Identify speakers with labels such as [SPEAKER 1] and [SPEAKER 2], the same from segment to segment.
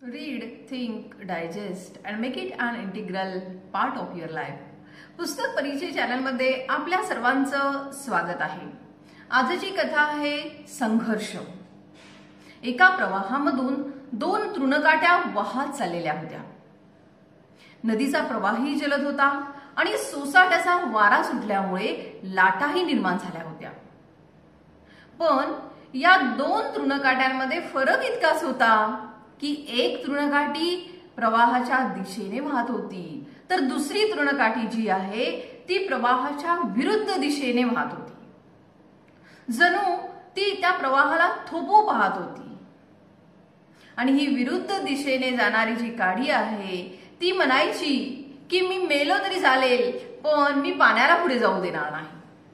[SPEAKER 1] Read, think, digest and make it an integral part of your life. पुस्तक परिचय चॅनलमध्ये आपल्या सर्वांचं स्वागत आहे. आजची कथा आहे संघर्ष. एका प्रवाहामधून दोन तृणकाट्या वाहत चाललेल्या होत्या. नदीचा प्रवाहही जलद होता आणि सोसाट्याचा वारा सुटल्यामुळे लाटाही निर्माण झाल्या होत्या. पण या दोन तृणकाट्यांमध्ये फरक इतकाच होता की एक तृणकाठी प्रवाहाच्या दिशेने वाहत होती तर दुसरी तृणकाठी जी आहे ती प्रवाहाच्या विरुद्ध दिशेने वाहत होती. जणू ती त्या प्रवाहाला थोपो पाहत होती. आणि ही विरुद्ध दिशेने जाणारी जी काठी आहे ती म्हणायची की मी मेलो तरी चालेल पण मी पाण्याला पुढे जाऊ देणार नाही.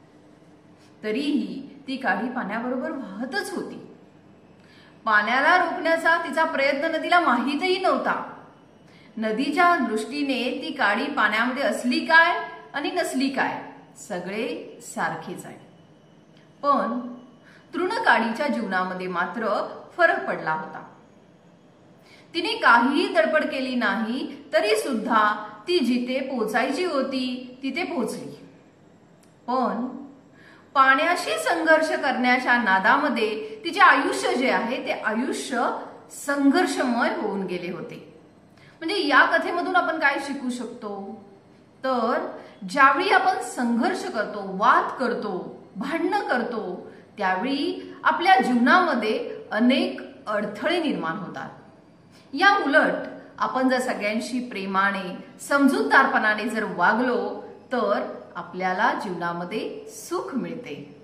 [SPEAKER 1] तरीही ती काठी पाण्याबरोबर वाहतच होती. पाण्याला रोखण्याचा तिचा प्रयत्न नदीला माहीतही नव्हता. नदीच्या दृष्टीने ती काठी पाण्यामध्ये असली काय आणि नसली काय सगळे सारखेच आहे. पण तृणकाठीच्या जीवनामध्ये मात्र फरक पडला होता. तिने काहीही धडपड केली नाही तरी सुद्धा ती जिथे पोहोचायची होती तिथे पोहोचली. पण पाण्याशी संघर्ष करण्याच्या नादामध्ये तिचे आयुष्य जे आहे ते आयुष्य संघर्षमय होऊन गेले होते. म्हणजे या कथेमधून आपण काय शिकू शकतो तर ज्यावेळी आपण संघर्ष करतो, वाद करतो, भांडणं करतो त्यावेळी आपल्या जीवनामध्ये अनेक अडथळे निर्माण होतात. या उलट आपण जर सगळ्यांशी प्रेमाने, समजूतदारपणाने जर वागलो तर आपल्याला जीवनामध्ये सुख मिळते.